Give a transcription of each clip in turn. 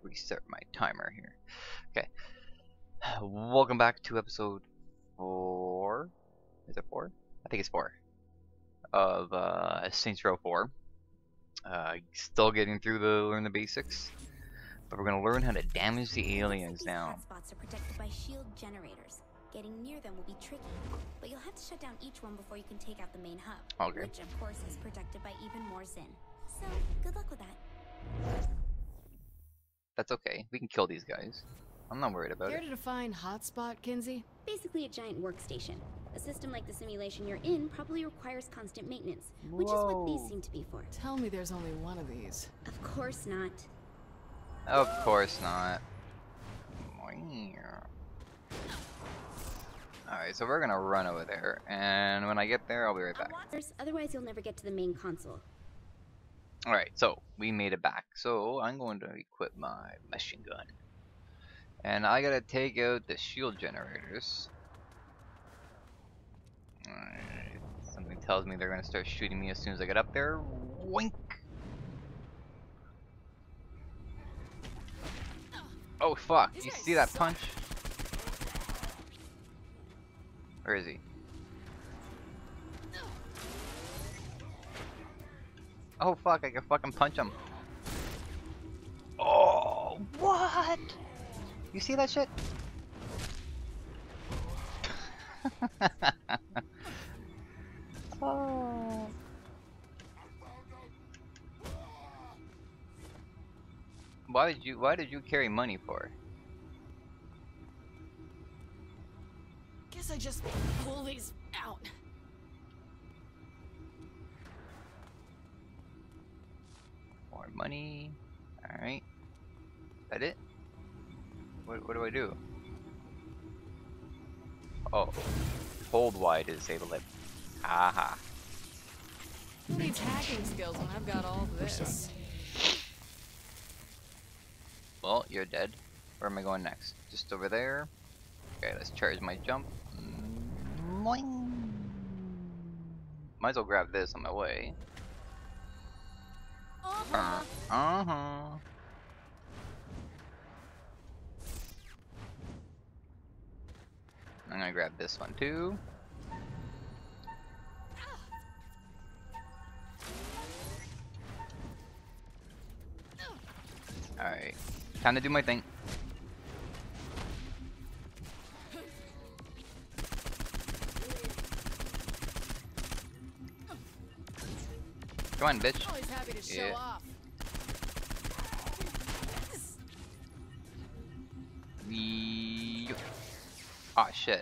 reset my timer here. Okay. Welcome back to episode 4. Is it 4? I think it's 4 of Saints Row 4. Still getting through the learn the basics, but we're gonna learn how to damage the aliens now. Hotspots are protected by shield generators. Getting near them will be tricky, but you'll have to shut down each one before you can take out the main hub, Okay. which of course is protected by even more Zin. So good luck with that. That's okay. We can kill these guys. I'm not worried about Care it. to define hotspot, Kinsey? Basically a giant workstation. A system like the simulation you're in probably requires constant maintenance, which is what these seem to be for. Tell me there's only one of these. Of course not. Of course not. Alright, so we're gonna run over there, and when I get there, I'll be right back. Otherwise you'll never get to the main console. Alright, so we made it back. So I'm going to equip my machine gun. And I gotta take out the shield generators. Alright, something tells me they're gonna start shooting me as soon as I get up there. Wink! Oh fuck, you see that punch? Where is he? Oh fuck, I can fucking punch him. Oh, what? You see that shit? Oh. Why did you carry money for? Guess I just pull these out. More money. Alright. That it? What do I do? Oh. Hold Y to disable it. Haha. Who needs hacking skills when I've got all this? Well, you're dead. Where am I going next? Just over there. Okay, let's charge my jump. Moing. Might as well grab this on my way. Uh-huh. I'm gonna grab this one too. Alright. Time to do my thing. Come on, bitch. Always happy to show Yeah. off. Ah, shit.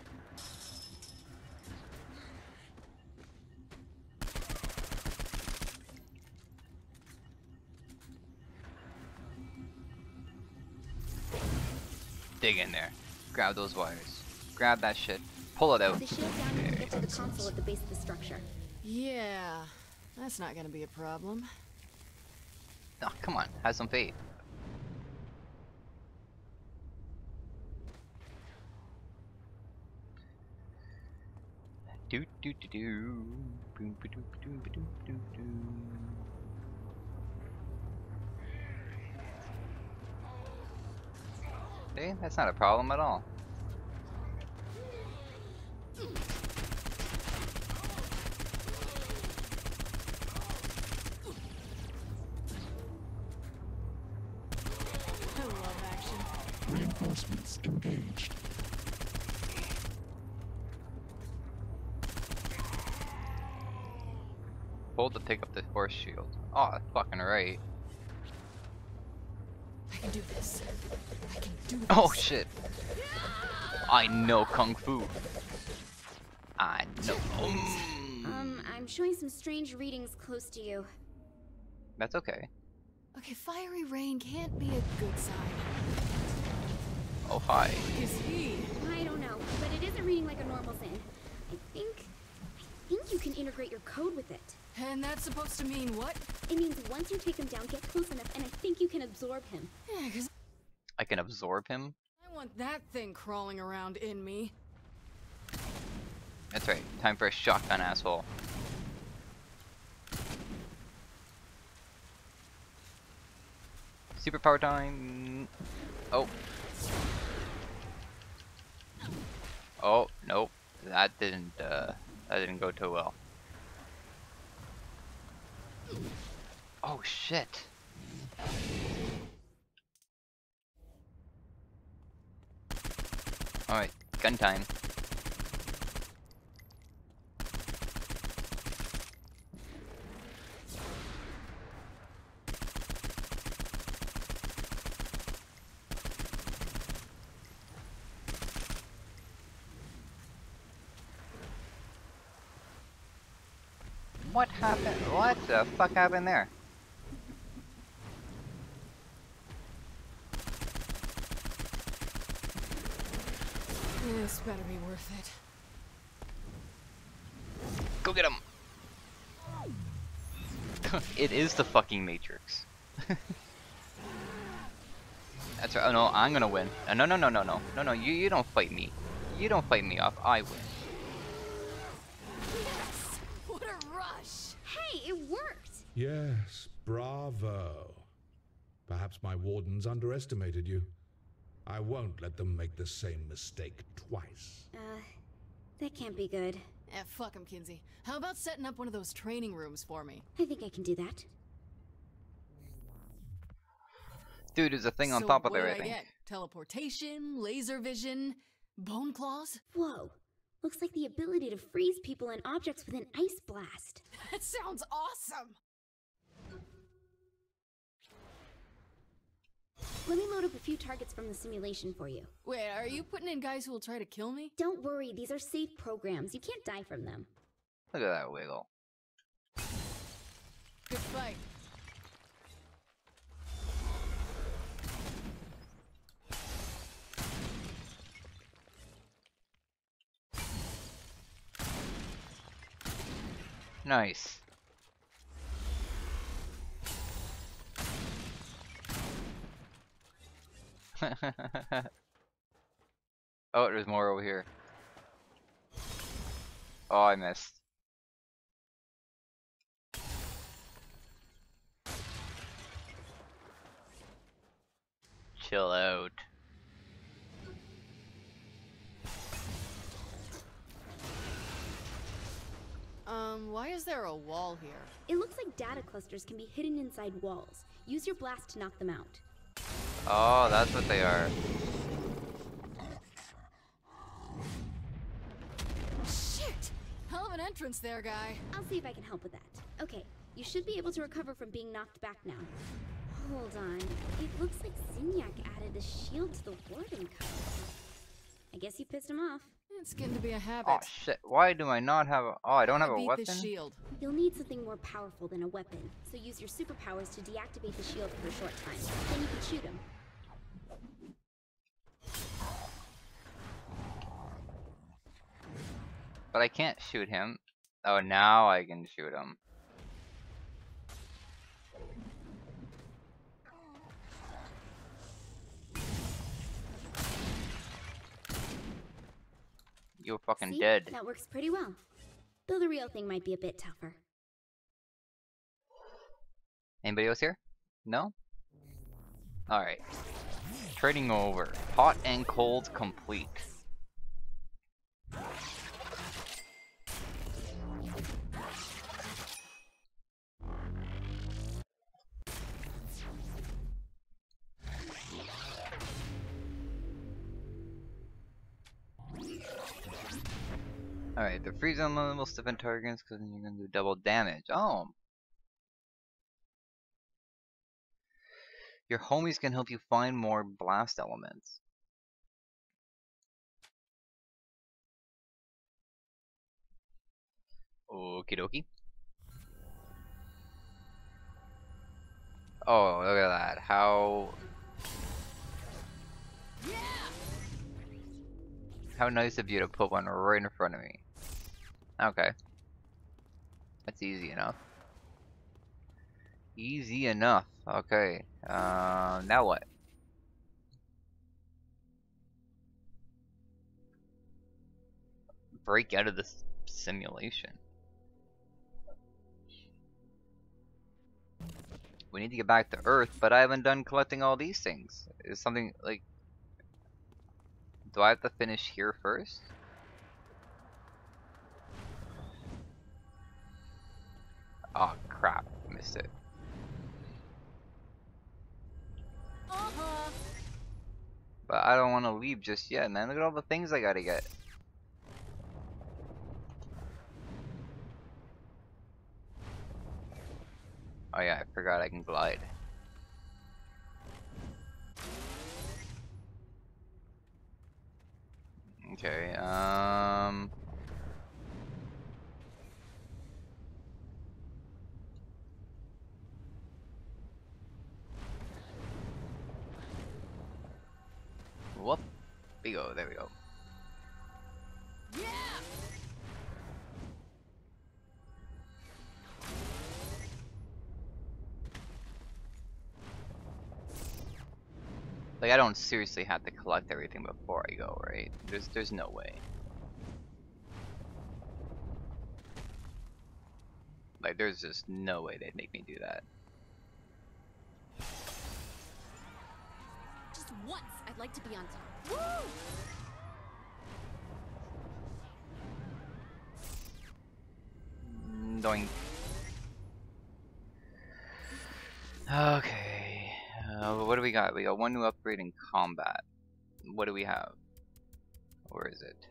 Dig in there. Grab those wires. Grab that shit. Pull it out. The shield down and get to the console at the base of the structure. Yeah, that's not gonna be a problem. Oh, come on. Have some faith. Do do do do. Boom ba doo ba doo ba doo ba doo doo. See, that's not a problem at all. I love action. Reinforcements engaged. Hold to pick up the force shield. Oh, that's fucking right. I can do this. I can do this. Oh shit. I know kung fu. I know. I'm showing some strange readings close to you. That's okay. Okay, fiery rain can't be a good sign. Oh hi. Is he? I don't know, but it isn't reading like a normal Zin. I think you can integrate your code with it. And that's supposed to mean what? It means once you take him down, get close enough, and I think you can absorb him. Yeah, 'cause I can absorb him. I want that thing crawling around in me. That's right. Time for a shotgun, asshole. See Superpower time. Oh. Oh, nope. That didn't go too well. Oh shit. Alright, gun time. What happened? What the fuck happened there? This better be worth it. Go get him! It is the fucking Matrix. That's right. Oh no, I'm gonna win. No, no, no, no, no, no, no. You don't fight me. You don't fight me off. I win. Yes! What a rush! Hey, it worked! Yes, bravo. Perhaps my wardens underestimated you. I won't let them make the same mistake twice. That can't be good. Eh, fuck him, Kinsey. How about setting up one of those training rooms for me? I think I can do that. Dude, there's a thing on So top of what did I everything. get? Teleportation, laser vision, bone claws? Whoa. Looks like the ability to freeze people and objects with an ice blast. That sounds awesome! Let me load up a few targets from the simulation for you. Wait, are you putting in guys who will try to kill me? Don't worry, these are safe programs. You can't die from them. Look at that wiggle. Good fight. Nice. Oh, there's more over here. Oh, I missed. Chill out. Why is there a wall here? It looks like data clusters can be hidden inside walls. Use your blast to knock them out. Oh, that's what they are. Shit! Hell of an entrance there, guy. I'll see if I can help with that. Okay, you should be able to recover from being knocked back now. Hold on. It looks like Zinyak added a shield to the Warden code. I guess you pissed him off. It's getting to be a habit. Oh shit, why do I not have a... Oh, I don't have a Beat weapon? this shield. You'll need something more powerful than a weapon, so use your superpowers to deactivate the shield for a short time. Then you can shoot him. But I can't shoot him. Oh, now I can shoot him. You're fucking See? dead. That works pretty well. Though the real thing might be a bit tougher. Anybody else here? No? Alright. Trading over. Hot and cold complete. Alright, the freeze on will stiffen targets because you're gonna do double damage. Oh! Your homies can help you find more blast elements. Okie dokie. Oh, look at that. How nice of you to put one right in front of me. Okay. That's easy enough. Easy enough. Okay. Now what? Break out of this simulation. We need to get back to Earth, but I haven't done collecting all these things. Is something like... Do I have to finish here first? Oh crap, missed it. But I don't want to leave just yet, man. Look at all the things I gotta get. Oh yeah, I forgot I can glide. Okay, whoop. We go, there we go. Yeah! Like, I don't seriously have to collect everything before I go, right? There's no way. Like, there's just no way they'd make me do that. Just once, I'd like to be on top. Woo! Doink. Okay. What do we got? We got one new upgrade in combat. What do we have? Where is it?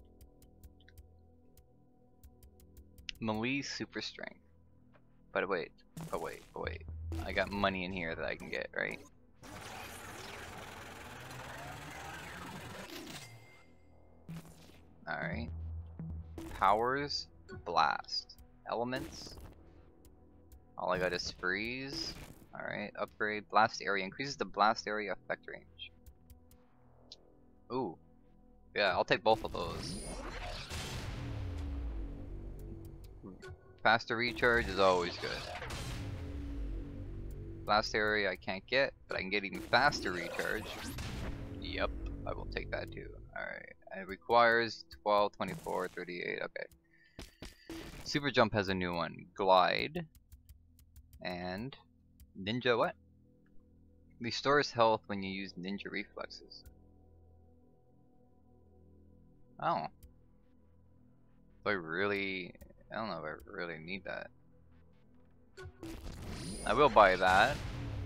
Melee super strength. But wait. I got money in here that I can get, right? Alright. Powers. Blast. Elements. All I got is freeze. Alright, upgrade. Blast area. Increases the blast area effect range. Ooh. Yeah, I'll take both of those. Faster recharge is always good. Blast area I can't get, but I can get even faster recharge. Yep, I will take that too. Alright, it requires 12, 24, 38, okay. Super jump has a new one. Glide. And ninja what? Restores health when you use ninja reflexes. Oh. Do I don't know if I really need that. I will buy that.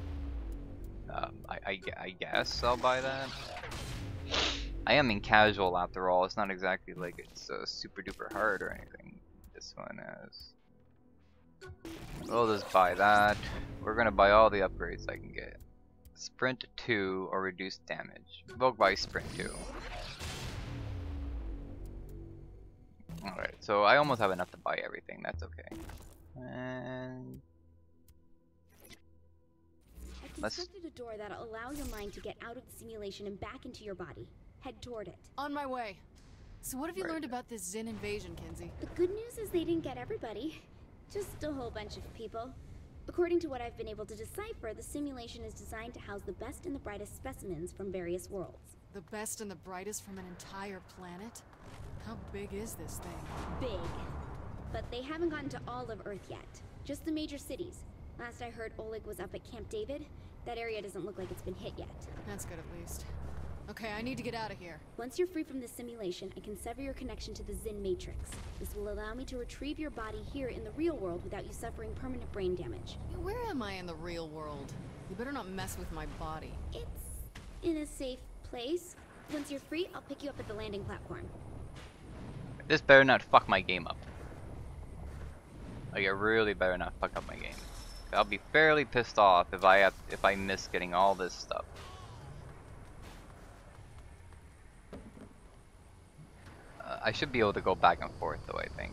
I guess I'll buy that. I am in casual after all. It's not exactly like it's super duper hard or anything. This one is. We'll just buy that. We're gonna buy all the upgrades I can get. Sprint 2 or reduced damage. We'll buy Sprint 2. Alright, so I almost have enough to buy everything. That's okay. And I constructed a door that'll allow your mind to get out of the simulation and back into your body. Head toward it. On my way. So what have you learned about this Zin invasion, Kenzie? The good news is they didn't get everybody. Just a whole bunch of people. According to what I've been able to decipher, the simulation is designed to house the best and the brightest specimens from various worlds. The best and the brightest from an entire planet? How big is this thing? Big. But they haven't gotten to all of Earth yet. Just the major cities. Last I heard, Oleg was up at Camp David. That area doesn't look like it's been hit yet. That's good at least. Okay, I need to get out of here. Once you're free from this simulation, I can sever your connection to the Zin Matrix. This will allow me to retrieve your body here in the real world without you suffering permanent brain damage. Where am I in the real world? You better not mess with my body. It's in a safe place. Once you're free, I'll pick you up at the landing platform. this better not fuck my game up. Like, it really better not fuck up my game. I'll be fairly pissed off if I miss getting all this stuff. I should be able to go back and forth though, I think.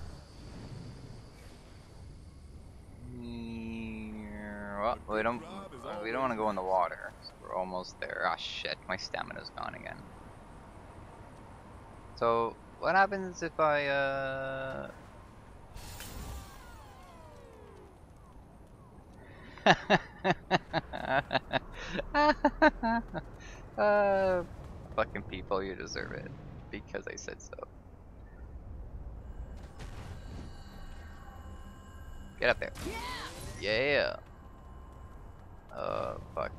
Well, we don't want to go in the water. So we're almost there. Ah, shit, my stamina's gone again. So what happens if I fucking people, you deserve it. Because I said so. Get up there. Yeah! Fuck.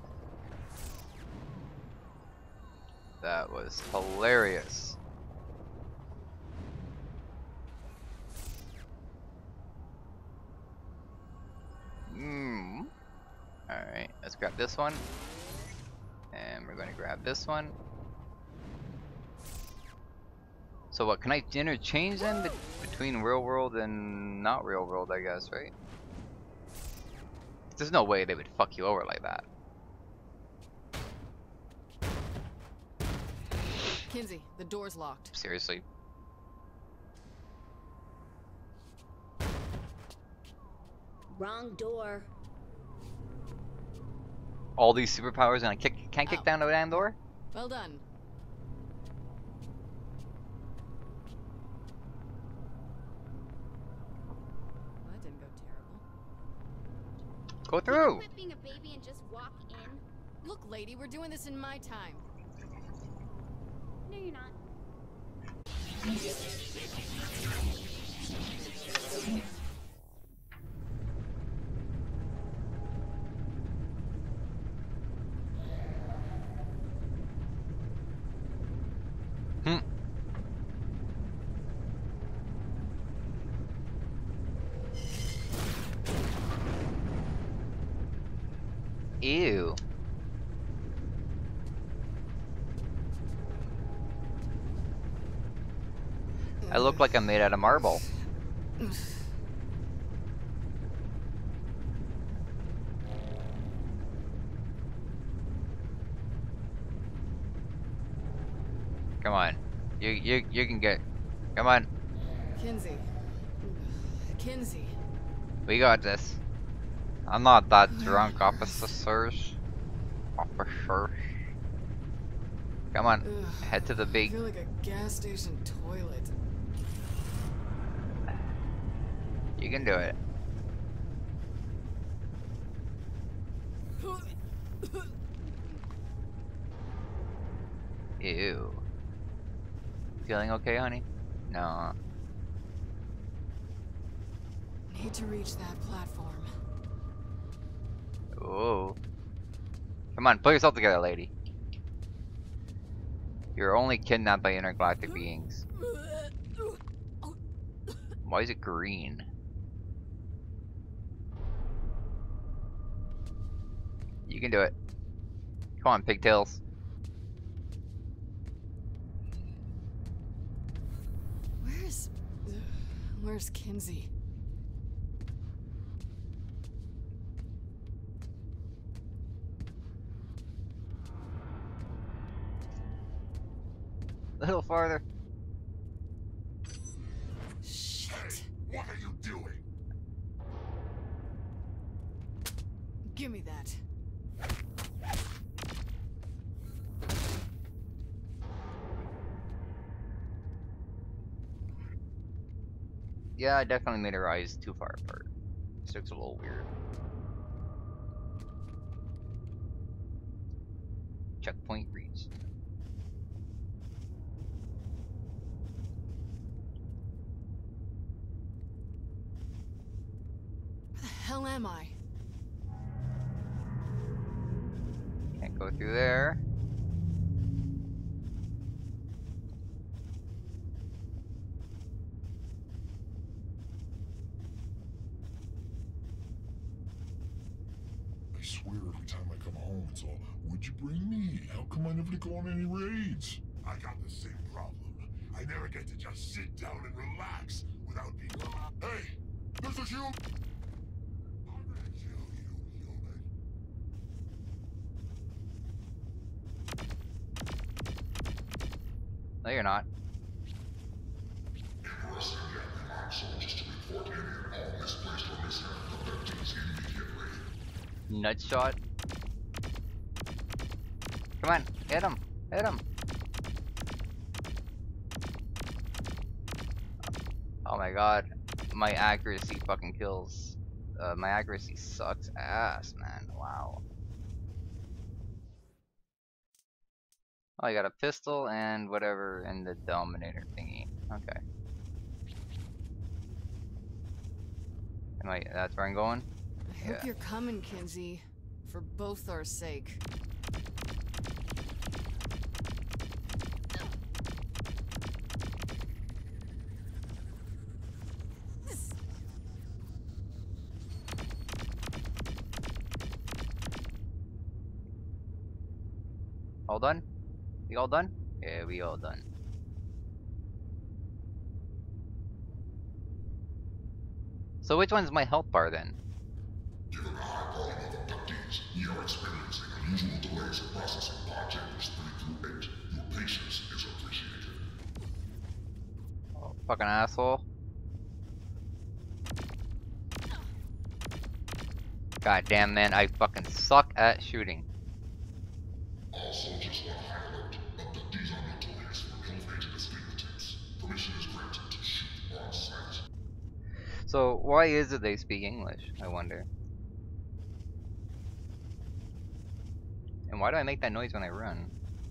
That was hilarious. Alright, let's grab this one. And we're going to grab this one. So what, can I interchange them between real world and not real world, I guess, right? There's no way they would fuck you over like that. Kinzie, the door's locked. Seriously. Wrong door. All these superpowers and I can't kick down the damn door? Well done. Well, that didn't go terrible. Go through! Quit being a baby and just walk in. Look, lady, we're doing this in my time. No, you're not. Ew. I look like I'm made out of marble. Come on. You can get. Come on. Kinzie. Kinzie. We got this. I'm not that drunk, officers. Officers. Come on. Ugh, Head to the I big. feel like a gas station toilet. You can do it. Ew. Feeling okay, honey? No. Need to reach that platform. Whoa. Come on, put yourself together, lady. You're only kidnapped by intergalactic beings. Why is it green? You can do it. Come on, pigtails. Where's Kinzie? A little farther. Shit. What are you doing? Give me that. Yeah, I definitely made her eyes too far apart. This looks a little weird. Checkpoint reached. Where the hell am I? Can't go through there. I swear every time I come home it's all, would you bring me? How come I never go on any raids? I got the same problem. I never get to just sit down and relax without being. Hey! There's a shield! I'm gonna kill you, human. No, you're not. Interesting, yeah. So just to report any and all misplaced or missing abductees immediately. Nutshot. Come on, hit him. Hit him. Oh my god. My accuracy fucking kills. My accuracy sucks ass, man. Wow. Oh, I got a pistol and whatever in the Dominator thingy. Okay. That's where I'm going? I hope Yeah. you're coming, Kinzie. for both our sake. All done? We all done? Yeah, we all done. So which one's my health bar then? Given the high volume of abductees, you are experiencing unusual delays in processing pod chambers 3 through 8. Your patience is appreciated. Oh, fucking asshole. God damn, man, I fucking suck at shooting. All soldiers on high alert. Abductees are notorious for ill-fated escape attempts. Permission is granted to shoot on sight. So why is it they speak English, I wonder? And why do I make that noise when I run?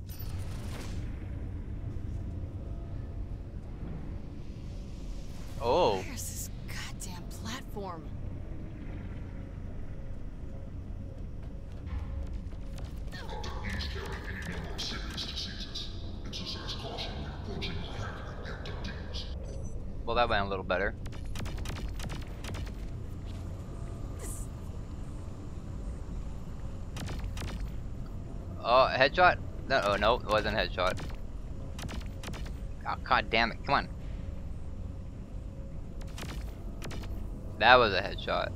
Oh. Where's this goddamn platform? Abductees carry any number of serious diseases. Exercise caution when approaching or handling the abductees. Well, that went a little better. Oh, headshot? No, oh, no, it wasn't a headshot. Oh, god damn it, come on. That was a headshot.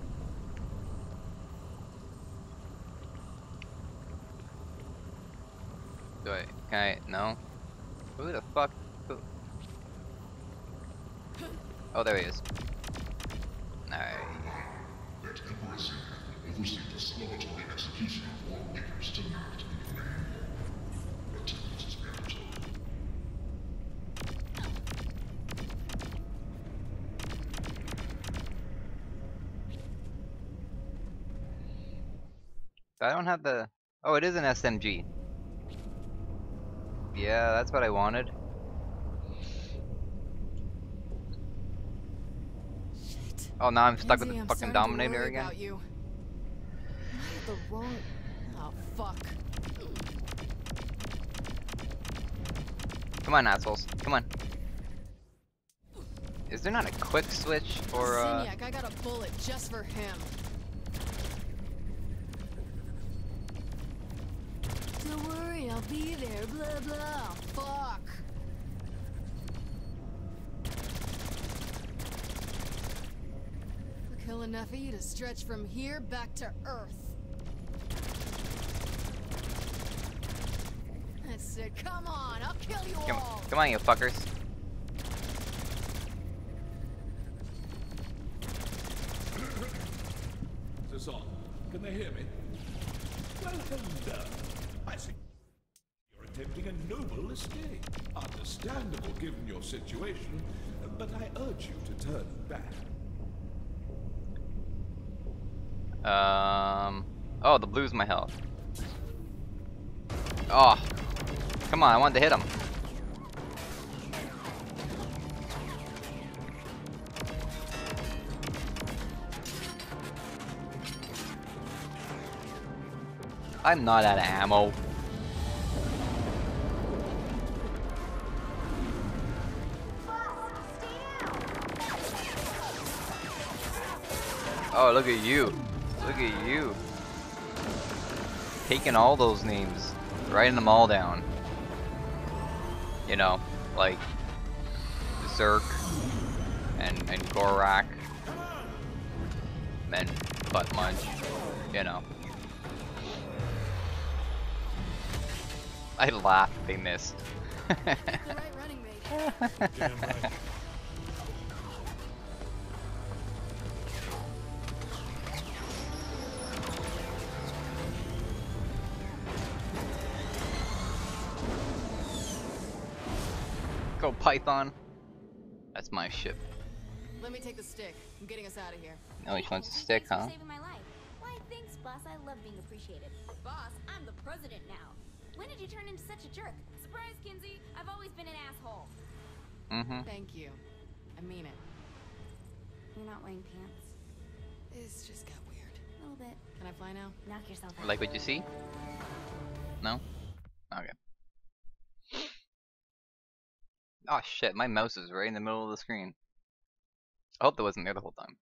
Can I, no? Who the fuck? Who? Oh, there he is. Alright. That Emperor Zin will oversee the celebratory execution of world leaders tonight in the main hall. Attendance is mandatory. I don't have the... Oh, it is an SMG. Yeah, that's what I wanted. Shit. Oh, now I'm stuck with Lindsay, the I'm fucking starting to Dominator worry again. about you. Am I at the wrong... Oh, fuck. Come on, assholes. Come on. Is there not a quick switch for, Zinyak, I got a bullet just for him. Don't worry, I'll be there, blah blah. Fuck. I'll kill enough of you to stretch from here back to Earth. That's it, come on, I'll kill you all! Come on, you fuckers. Is this on? Can they hear me? Well, hello. I see you're attempting a noble escape. Understandable given your situation, but I urge you to turn back. Oh, the blue's my health. Oh. Come on, I wanted to hit him. I'm not out of ammo. Oh, look at you. Look at you. Taking all those names. Writing them all down. You know, like Zerk and Gorak and Butt Munch, you know. I laughed, they missed. The right running mate. Damn right. Go Python. That's my ship. Let me take the stick. I'm getting us out of here. Oh, he wants a stick, Thanks huh? for saving my life. Why, thanks, boss. I love being appreciated. Boss, I'm the president now. When did you turn into such a jerk? Surprise, Kinsey. I've always been an asshole. Mm-hmm. Thank you. I mean it. You're not wearing pants. This just got weird. little bit. Can I fly now? Knock yourself out. Like what you see? No? Okay. Oh shit, my mouse is right in the middle of the screen. I hope that wasn't there the whole time.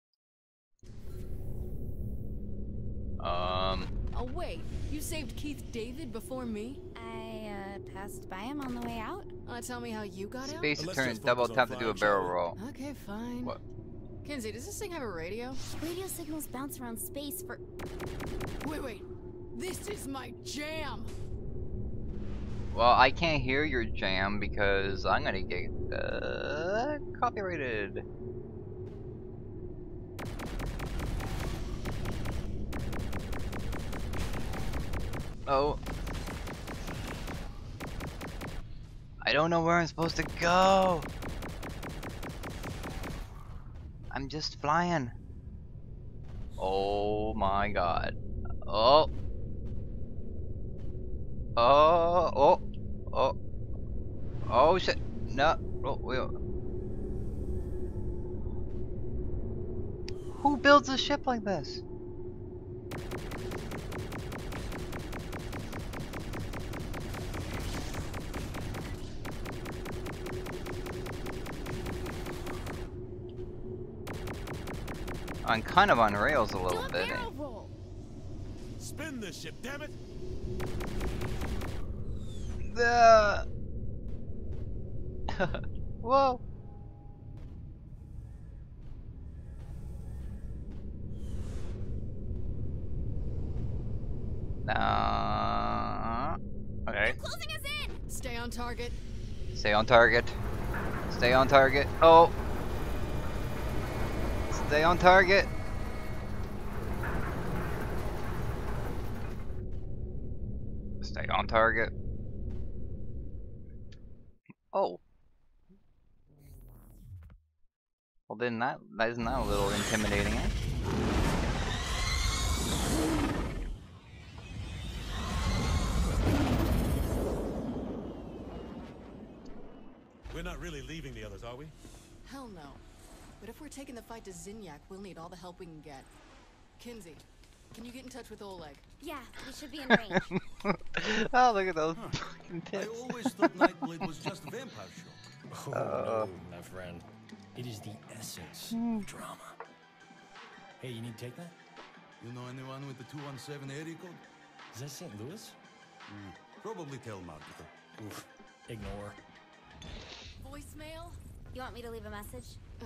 Oh wait, you saved Keith David before me? I passed by him on the way out. Tell me how you got out? Space to Let's turn just double focus tap on to do a flying, barrel shall we? roll. Okay, fine. What? Kinsey, does this thing have a radio? Radio signals bounce around space for... Wait. This is my jam! Well, I can't hear your jam because I'm gonna get copyrighted. Oh. I don't know where I'm supposed to go. I'm just flying. Oh my god. Oh. Oh shit. No. Oh, who builds a ship like this? I'm kind of on rails a little bit. roll. Spin this ship, damn it! Whoa. Okay. Closing us in! Stay on target. Stay on target. Stay on target. Oh. Stay on target. Stay on target. Oh. Well, then that isn't that a little intimidating, eh? We're not really leaving the others, are we? Hell no. But if we're taking the fight to Zinyak, we'll need all the help we can get. Kinsey, can you get in touch with Oleg? Yeah, we should be in range. Oh, look at those fucking I tits. always thought Nightblade was just a vampire show. Oh, no, my friend. It is the essence of drama. Hey, you need to take that? You know anyone with the 217 area code? Is that St. Louis? Probably telemarketer. Oof. Ignore. Voicemail? You want me to leave a message?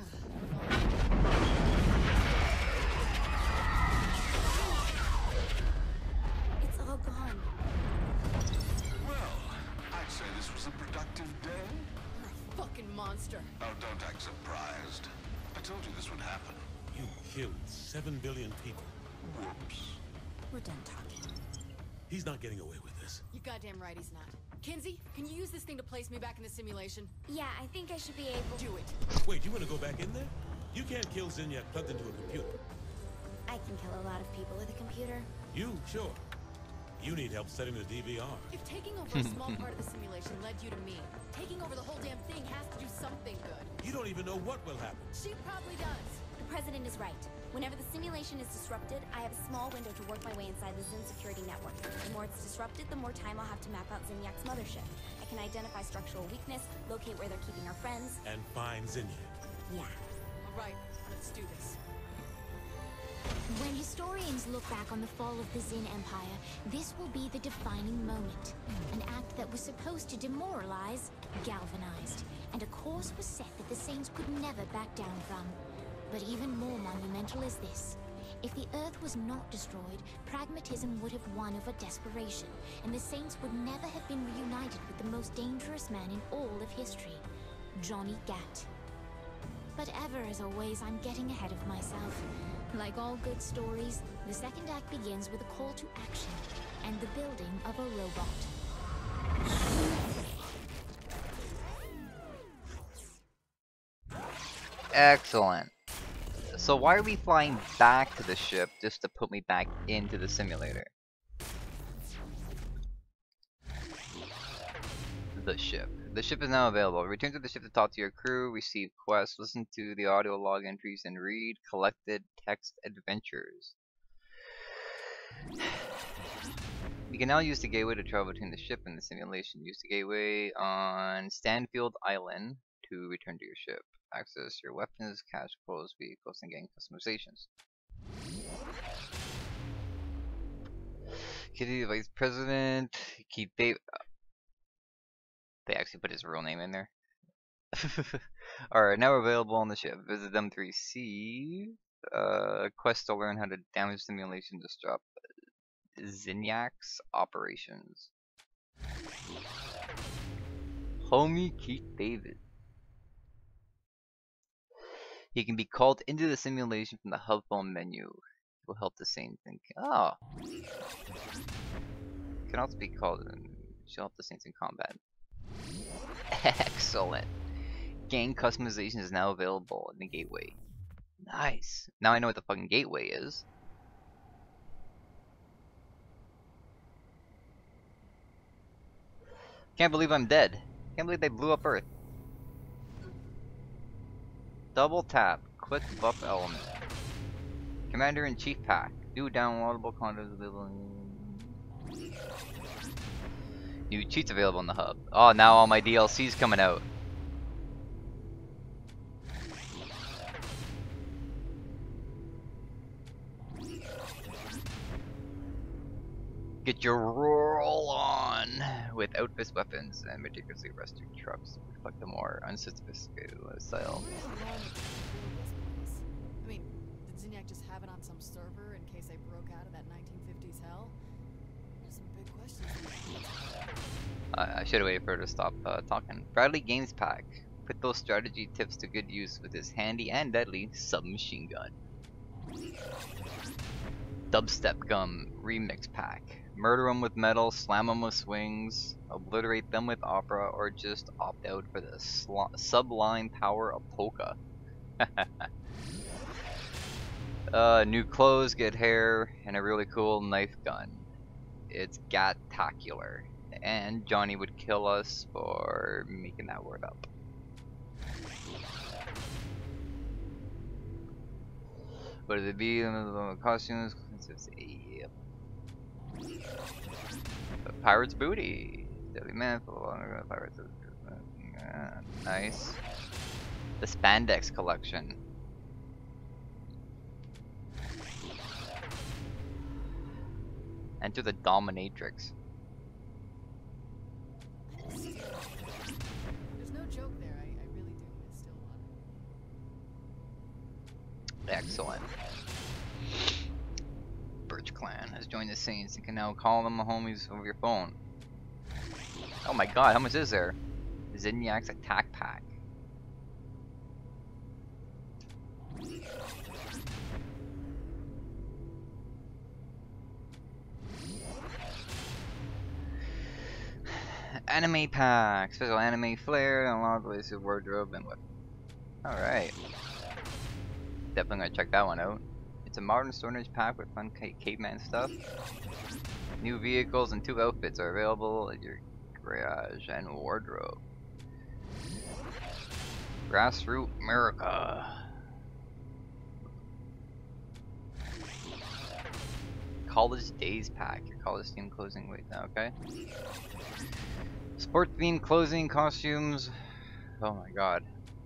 It's all gone. Well, I'd say this was a productive day. You're a fucking monster. Oh, don't act surprised. I told you this would happen. You killed 7 billion people. Whoops. We're done talking. He's not getting away with this. You goddamn right he's not. Kinsey, can you use this thing to place me back in the simulation? Yeah, I think I should be able... Do it. Wait, you want to go back in there? You can't kill Zinyak plugged into a computer. I can kill a lot of people with a computer. You? Sure. You need help setting the DVR. If taking over a small part of the simulation led you to me, taking over the whole damn thing has to do something good. You don't even know what will happen. She probably does. The president is right. Whenever the simulation is disrupted, I have a small window to work my way inside the Zin security network. The more it's disrupted, the more time I'll have to map out Zinyak's mothership. I can identify structural weakness, locate where they're keeping our friends. And find Zinyak. Yeah. All right, let's do this. When historians look back on the fall of the Zin Empire, this will be the defining moment. An act that was supposed to demoralize, galvanized, and a course was set that the Saints could never back down from. But even more monumental is this. If the Earth was not destroyed, pragmatism would have won over desperation, and the Saints would never have been reunited with the most dangerous man in all of history, Johnny Gat. But ever as always, I'm getting ahead of myself. Like all good stories, the second act begins with a call to action, and the building of a robot. Excellent. So why are we flying back to the ship just to put me back into the simulator? The ship. The ship is now available. Return to the ship to talk to your crew, receive quests, listen to the audio log entries, and read collected text adventures. You can now use the gateway to travel between the ship and the simulation. Use the gateway on Stanfield Island to return to your ship. Access your weapons, cash flows, vehicles, and gain customizations. Kitty, the Vice President, Keith David. They actually put his real name in there. Alright, now available on the ship. Visit them to receive quest to learn how to damage simulation disrupt Zinniac's operations. Homie Keith David. He can be called into the simulation from the hub phone menu. It will help the Saints think. Oh. Can also be called in. She'll help the Saints in combat. Excellent. Gang customization is now available in the gateway. Nice. Now I know what the fucking gateway is. Can't believe I'm dead. Can't believe they blew up Earth. Double tap. Click buff element. Commander-in-Chief pack. New downloadable content available. New cheats available in the hub. Oh, now all my DLC's coming out. Get your roll on with outfit weapons and meticulously rescued trucks to reflect a more unsophisticated style. I mean, did Zinniac just have it on some server in case they broke out of that 1950s hell? There's some big questions. I should have waited for her to stop talking. Bradley Games Pack. Put those strategy tips to good use with his handy and deadly submachine gun. Dubstep Gum Remix Pack. Murder them with metal, slam them with swings, obliterate them with opera, or just opt out for the sublime power of polka. New clothes, good hair, and a really cool knife gun. It's gat-tacular. And Johnny would kill us for making that word up. What did it be? Costumes? Yep. Pirate's Booty. Deadly Man. Pirates. Nice. The Spandex Collection. Enter the Dominatrix. There's no joke there. I really do miss Stillwater. Excellent. Birch Clan has joined the Saints and can now call them homies over your phone. Oh my god, how much is there? Zinniac's attack pack. Anime pack, special anime flair, and a lot of ways to wardrobe and weapon. Alright. Definitely gonna check that one out. It's a modern storage pack with fun caveman stuff. New vehicles and 2 outfits are available at your garage and wardrobe. Grassroot America. College Days pack. Your college team closing weight now, okay? Sport themed clothing, costumes. Oh my god.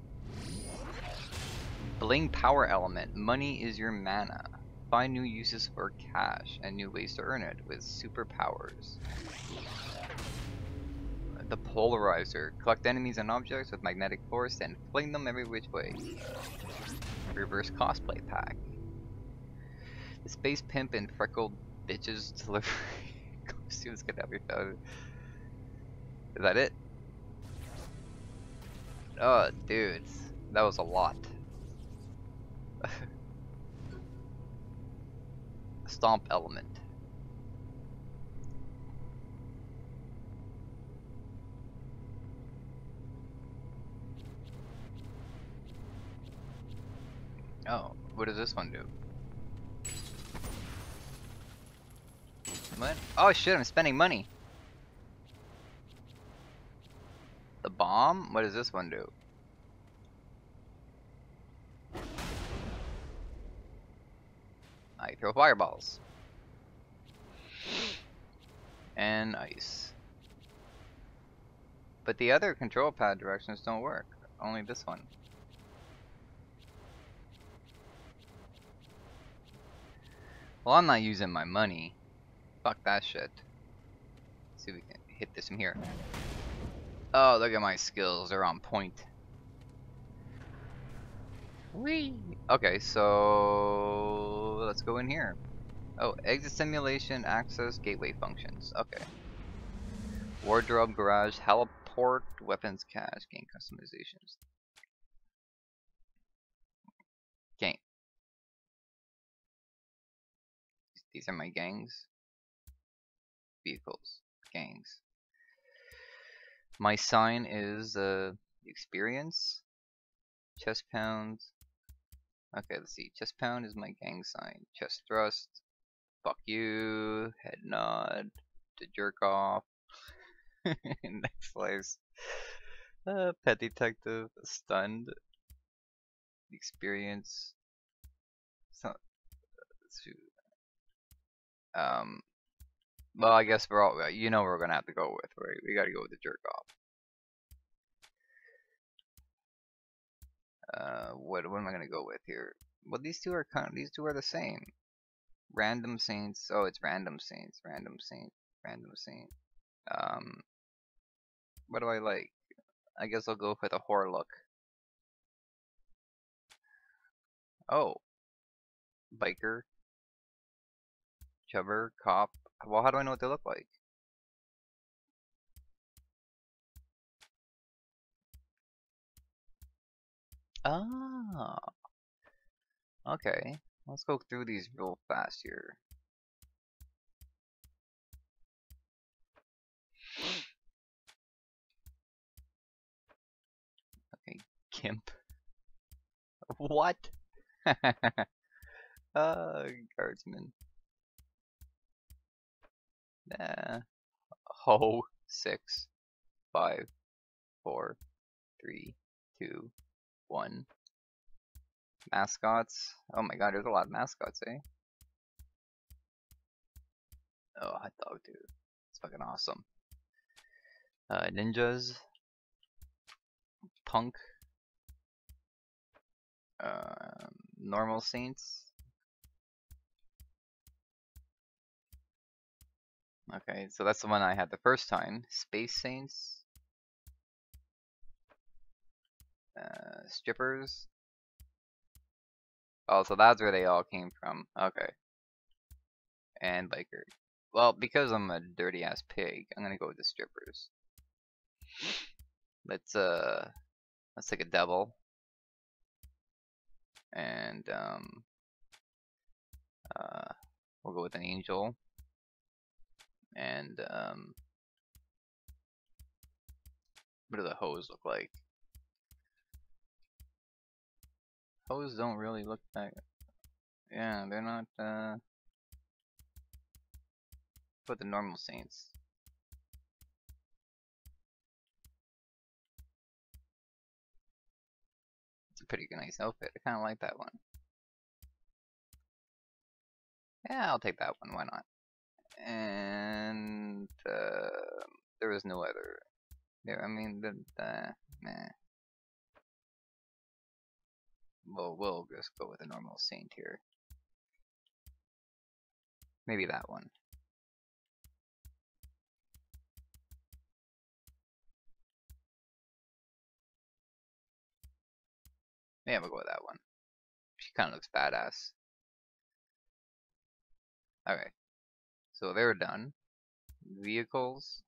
Bling power element. Money is your mana. Find new uses for cash and new ways to earn it with superpowers. The polarizer. Collect enemies and objects with magnetic force and fling them every which way. Reverse cosplay pack. The space pimp and freckled bitches delivery costumes can have your phone. Is that it? Oh, dudes. That was a lot. Stomp element. Oh, what does this one do? What? Oh shit, I'm spending money. The bomb? What does this one do? I throw fireballs. and ice. But the other control pad directions don't work. Only this one. Well, I'm not using my money. Fuck that shit. Let's see if we can hit this from here. Oh, look at my skills. They're on point. Whee! Okay, so let's go in here. Oh, exit simulation, access, gateway functions. Okay. Wardrobe, garage, heliport, weapons cache, game customizations. Gang. These are my gangs. Vehicles. Gangs. My sign is experience. Chest pounds. Okay, let's see. Chest pound is my gang sign. Chest thrust. Fuck you. Head nod. To jerk off. Next place. Pet detective. Stunned. Experience. So, well, I guess we're all, you know, we're gonna have to go with, right? We gotta go with the jerk off. What am I gonna go with here? Well, these two are the same. Random Saints. Oh, it's Random Saints. Random Saint. Random Saint. What do I like? I guess I'll go with a horror look. Oh. Biker. Chubber. Cop. Well, how do I know what they look like? Ah. Okay. Let's go through these real fast here. Okay, Gimp. What? Guardsman. Ho. 6, 5, 4, 3, 2, 1. Mascots. Oh my god, there's a lot of mascots, eh? Oh, hot dog, dude. It's fucking awesome. Ninjas. Punk. Normal Saints. Okay, so that's the one I had the first time. Space Saints. Strippers. Oh, so that's where they all came from. Okay. And biker. Well, because I'm a dirty ass pig, I'm gonna go with the strippers. Let's take a devil. And we'll go with an angel. And what do the hoes look like? Hoes don't really look that. Yeah, they're not. Put the normal saints. It's a pretty nice outfit. I kind of like that one. Yeah, I'll take that one. Why not? And there was no other. There, I mean, nah. Well, we'll just go with a normal saint here. Maybe that one. Yeah, we'll go with that one. She kind of looks badass. Okay. So they're done. Vehicles.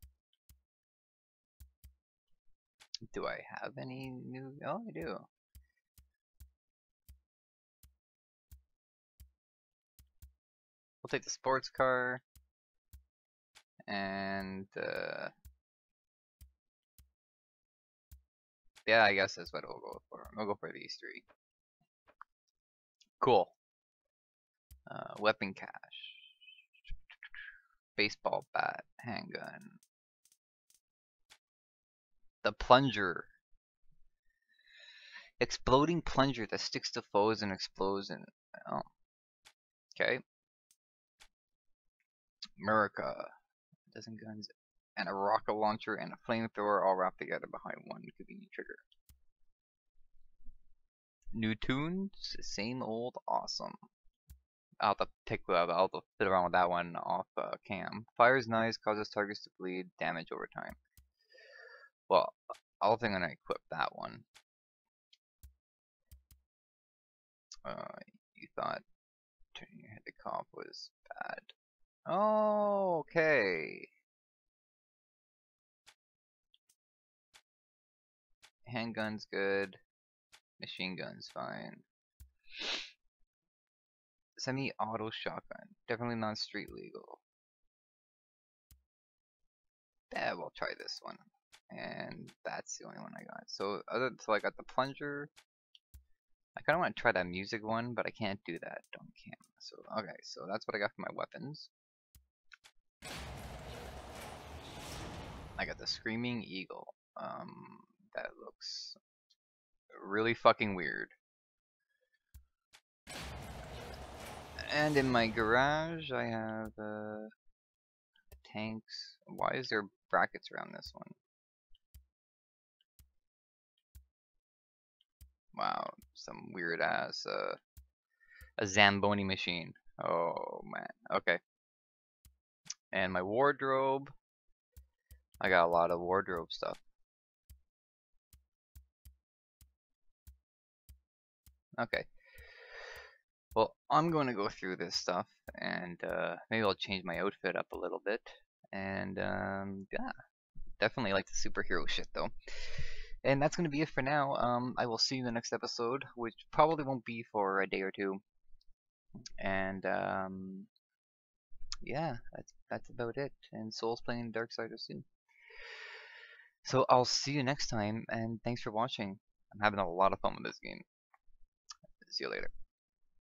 Do I have any new? Oh, I do. We'll take the sports car. And yeah, I guess that's what we'll go for. We'll go for these three. Cool. Weapon cache. Baseball bat. Handgun. The plunger. Exploding plunger that sticks to foes and explodes in. Oh. Okay. America. dozen guns, and a rocket launcher and a flamethrower all wrapped together behind one convenient trigger. New tunes, same old awesome. I'll have to fit around with that one off cam. Fire's nice, causes targets to bleed, damage over time. Well, I'll think I'm gonna equip that one. You thought turning your head to cop was bad. Oh, okay. Handgun's good. Machine gun's fine. Semi-auto shotgun. Definitely not street legal. Yeah, we'll try this one. And that's the only one I got. So I got the plunger. I kinda wanna try that music one, but I can't do that on camera. So okay, so that's what I got for my weapons. I got the Screaming Eagle. That looks really fucking weird. And in my garage, I have tanks. Why is there brackets around this one? Wow, some weird ass a Zamboni machine. Oh man, okay. And my wardrobe. I got a lot of wardrobe stuff. Okay. Well, I'm going to go through this stuff, and maybe I'll change my outfit up a little bit. And yeah, definitely like the superhero shit though. And that's going to be it for now. I will see you in the next episode, which probably won't be for a day or two. And yeah, that's about it. And Soul's playing Darksiders soon. So I'll see you next time, and thanks for watching. I'm having a lot of fun with this game. See you later.